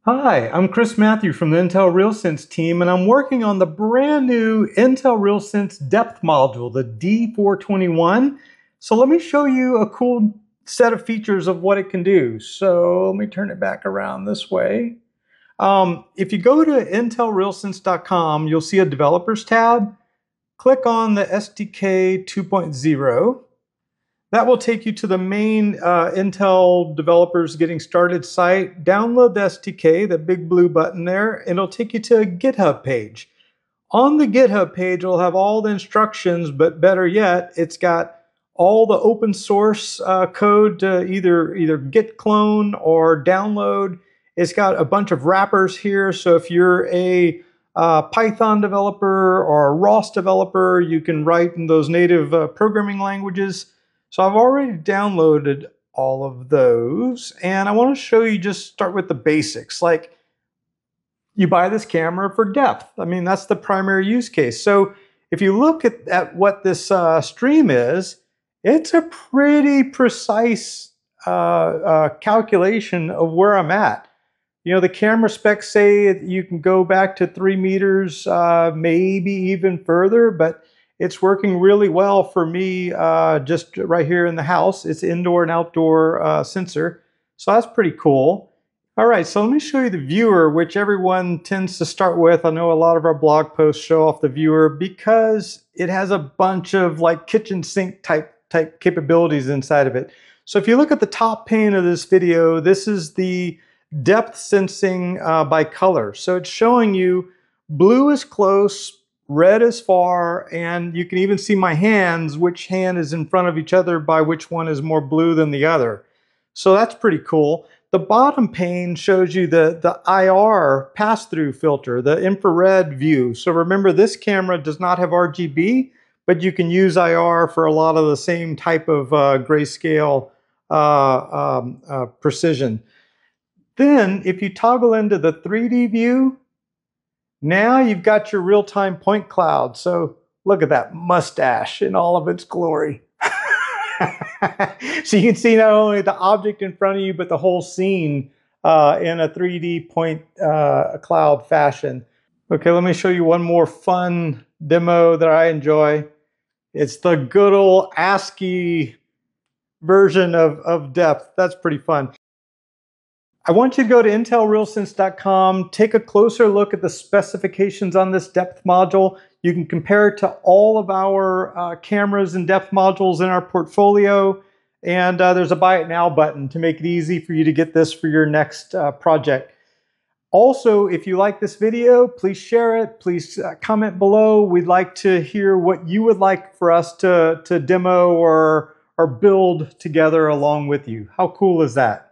Hi, I'm Chris Matthew from the Intel RealSense team, and I'm working on the brand new Intel RealSense depth module, the D421. So let me show you a cool set of features of what it can do. So let me turn it back around this way. If you go to intelrealsense.com, you'll see a developers tab. Click on the SDK 2.0. That will take you to the main Intel Developers Getting Started site. Download the SDK, the big blue button there, and it'll take you to a GitHub page. On the GitHub page, it'll have all the instructions, but better yet, it's got all the open source code to either git clone or download. It's got a bunch of wrappers here, so if you're a Python developer or a ROS developer, you can write in those native programming languages. So I've already downloaded all of those, and I want to show you, just start with the basics. Like, you buy this camera for depth. I mean, that's the primary use case. So if you look at what this stream is, it's a pretty precise calculation of where I'm at. You know, the camera specs say you can go back to 3 meters, maybe even further, but it's working really well for me just right here in the house. It's indoor and outdoor sensor, so that's pretty cool. All right, so let me show you the viewer, which everyone tends to start with. I know a lot of our blog posts show off the viewer because it has a bunch of like kitchen sink type capabilities inside of it. So if you look at the top pane of this video, this is the depth sensing by color. So it's showing you blue is close, red is far, and you can even see my hands, which hand is in front of each other by which one is more blue than the other. So that's pretty cool. The bottom pane shows you the IR pass-through filter, the infrared view. So remember, this camera does not have RGB, but you can use IR for a lot of the same type of grayscale precision. Then if you toggle into the 3D view, now you've got your real-time point cloud. So look at that mustache in all of its glory. So you can see not only the object in front of you, but the whole scene in a 3D point cloud fashion. Okay, let me show you one more fun demo that I enjoy. It's the good old ASCII version of depth. That's pretty fun. I want you to go to intelrealsense.com, take a closer look at the specifications on this depth module. You can compare it to all of our cameras and depth modules in our portfolio. And there's a Buy It Now button to make it easy for you to get this for your next project. Also, if you like this video, please share it. Please comment below. We'd like to hear what you would like for us to demo or build together along with you. How cool is that?